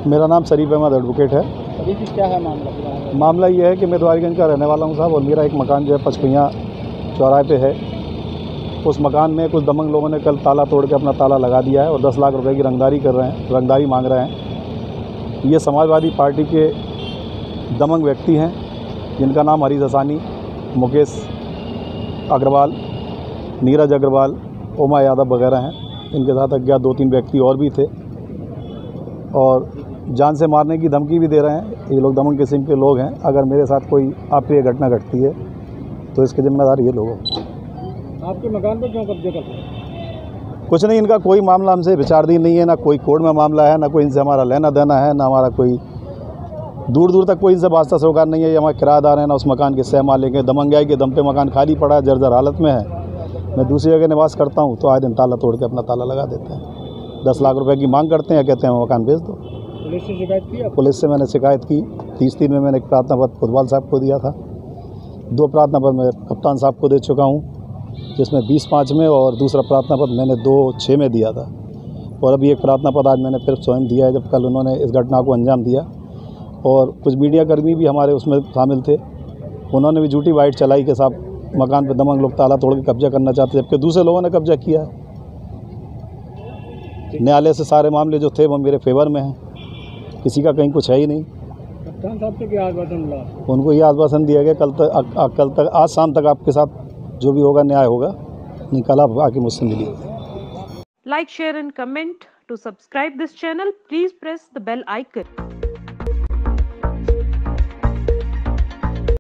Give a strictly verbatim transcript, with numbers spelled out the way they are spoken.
मेरा नाम शरीफ अहमद एडवोकेट है। अभी भी क्या है मामला? मामला ये है कि मैं द्वारगंज का रहने वाला हूँ साहब, और मेरा एक मकान जो है पचपैया चौराहे पे है। उस मकान में कुछ दमंग लोगों ने कल ताला तोड़ के अपना ताला लगा दिया है और दस लाख रुपए की रंगदारी कर रहे हैं, रंगदारी मांग रहे हैं। ये समाजवादी पार्टी के दमंग व्यक्ति हैं जिनका नाम हरीश हसानी, मुकेश अग्रवाल, नीरज अग्रवाल, उमा यादव वगैरह हैं। इनके साथ अज्ञात दो तीन व्यक्ति और भी थे और जान से मारने की धमकी भी दे रहे हैं। ये लोग दमंग किस्म के लोग हैं। अगर मेरे साथ कोई अप्रिय घटना घटती है तो इसके जिम्मेदार ये लोग हैं। आपके मकान पर क्यों कब्जे करते हैं? कुछ नहीं, इनका कोई मामला हमसे विचाराधीन नहीं है, ना कोई कोर्ट में मामला है, ना कोई इनसे हमारा लेना देना है, ना हमारा कोई दूर दूर तक कोई इनसे वास्ता सरोकार नहीं है। ये हमारे किराएदार हैं, ना उस मकान के सह मालिक हैं। दमंगाई के दम पे मकान खाली पड़ा है, जर्जर हालत में है। मैं दूसरी जगह निवास करता हूँ तो आए दिन ताला तोड़ के अपना ताला लगा देते हैं। दस लाख रुपए की मांग करते हैं, कहते हैं मकान बेच दो। पुलिस से शिकायत की? पुलिस से मैंने शिकायत की। तीस तीन में मैंने एक प्रार्थना पत्र फुटबॉल साहब को दिया था, दो प्रार्थना पत्र मैं कप्तान साहब को दे चुका हूँ, जिसमें बीस पाँच में, और दूसरा प्रार्थना पत्र मैंने दो छः में दिया था। और अभी एक प्रार्थना पत्र आज मैंने फिर स्वयं दिया है, जब कल उन्होंने इस घटना को अंजाम दिया। और कुछ मीडिया कर्मी भी हमारे उसमें शामिल थे, उन्होंने भी झूठी वाइट चलाई के साथ मकान पर दमंग लोग ताला तोड़ के कब्जा करना चाहते, जबकि दूसरे लोगों ने कब्जा किया है। न्यायालय से सारे मामले जो थे वो मेरे फेवर में हैं, किसी का कहीं कुछ है ही नहीं। कप्तान साहब से क्या आश्वासन मिला? उनको ये आश्वासन दिया गया कल तक आ, आ, कल तक आज शाम तक आपके साथ जो भी होगा न्याय होगा। नहीं, कल आप आके मुझसे मिलिए। Like, share and comment. To subscribe this channel, please press the bell icon.